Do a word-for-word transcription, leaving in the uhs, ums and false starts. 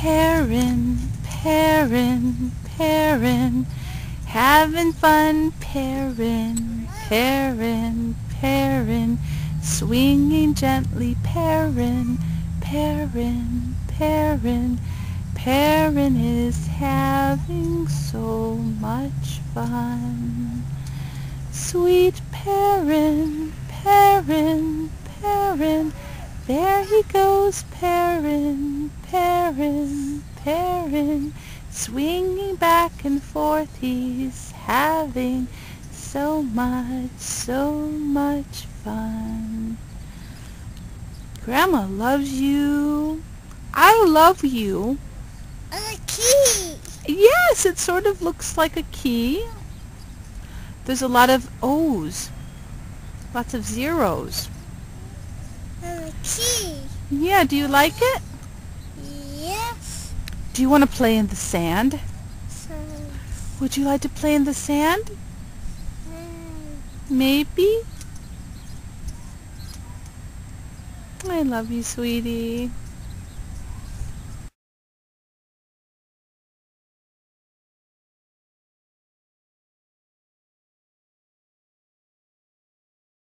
Perrin, Perrin, Perrin, having fun, Perrin, Perrin, Perrin, swinging gently, Perrin, Perrin, Perrin, Perrin is having so much fun. Sweet Perrin, Perrin, Perrin, there he goes, Perrin, Perrin, Perrin, swinging back and forth, he's having so much, so much fun. Grandma loves you. I love you. A key. Yes, it sort of looks like a key. There's a lot of O's, lots of zeros. A key. Yeah, do you like it? Yes. Do you want to play in the sand? So, Would you like to play in the sand? um, Maybe? I love you, sweetie.